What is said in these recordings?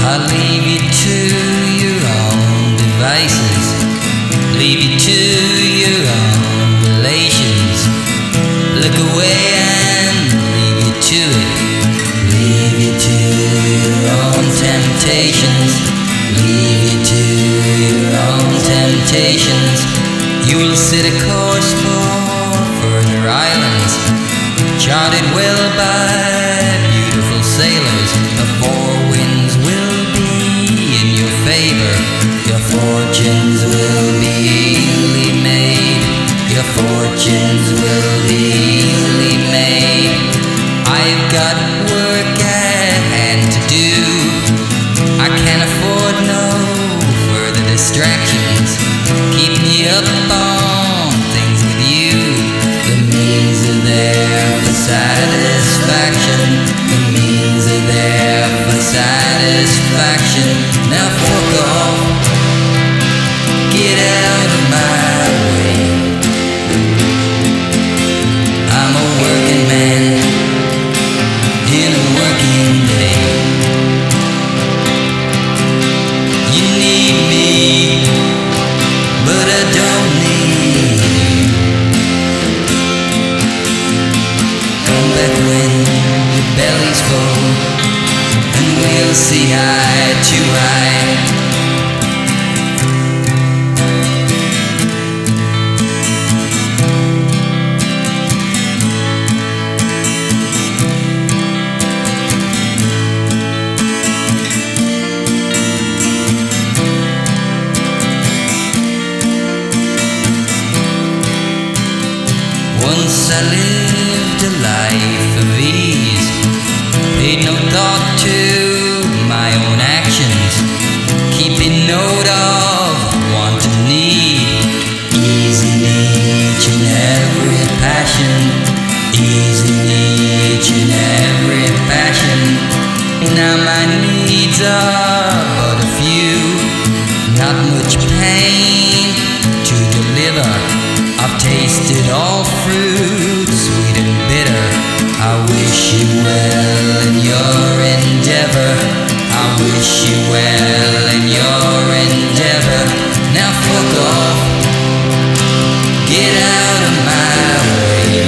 I'll leave you to your own devices, leave you to your own relations. Look away and leave you to it, leave you to your own temptations, leave you to your own temptations. You will set a course for further islands, charted well by beautiful sailors. The four winds will be in your favor, your fortunes will be easily made, your fortunes will be easily made. I've got work at hand to do, I can't afford no further distractions. Keep me up on things with you, the means are there for satisfaction, the means are there for satisfaction. Now fuck off, get out of my way. I'm a working man in a working day. You need me, but I don't need you. Come back when your belly's full, and we'll see eye to eye. Once I lived a life of ease, paid no thought to my own actions, keeping note of want and need, easing each and every passion, easing each and every passion. Now my needs are but a few, not much pain to deliver. I've tasted all fruit, sweet and bitter. I wish you well in your endeavor, I wish you well in your endeavor. Now fuck off, get out of my way.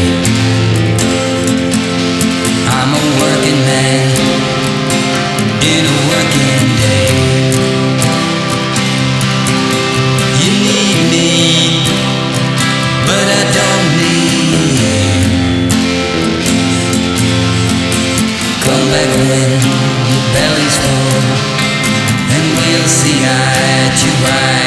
I'm a working man in a working day. You need me, but I don't need you. Come back when your belly's full, and we'll see eye to eye.